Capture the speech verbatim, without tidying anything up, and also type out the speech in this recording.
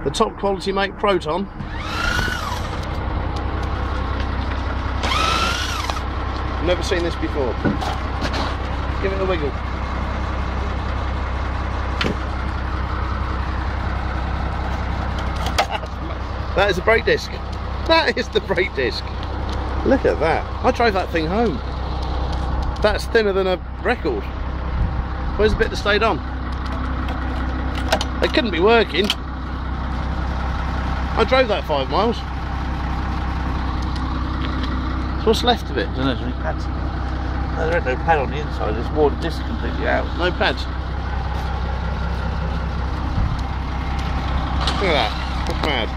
The top quality make Proton. Never seen this before. Give it a wiggle. That is a brake disc. That is the brake disc. Look at that. I drove that thing home. That's thinner than a record. Where's the bit that stayed on? It couldn't be working. I drove that five miles. So what's left of it? I don't know, there's any pads. No, there ain't no pad on the inside, it's worn the disc completely out. No pads. Look at that. That's mad.